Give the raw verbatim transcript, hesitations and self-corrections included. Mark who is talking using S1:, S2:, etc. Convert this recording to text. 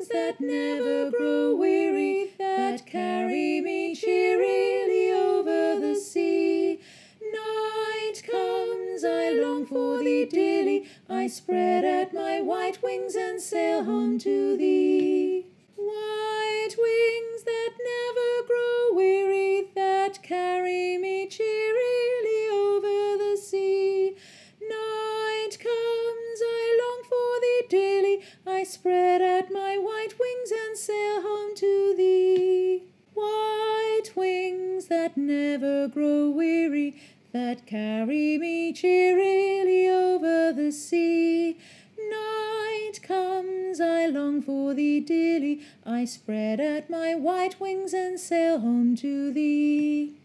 S1: that never grow weary, that carry me cheerily over the sea. Night comes, I long for thee dearly, I spread out my white wings and sail home to thee. White wings that never grow weary, that carry me cheerily over the sea. Night comes, I long for thee dearly, I spread out my white wings and sail home to thee. White wings that never grow weary, that carry me cheerily over the sea. Night comes, I long for thee dearly, I spread out my white wings and sail home to thee.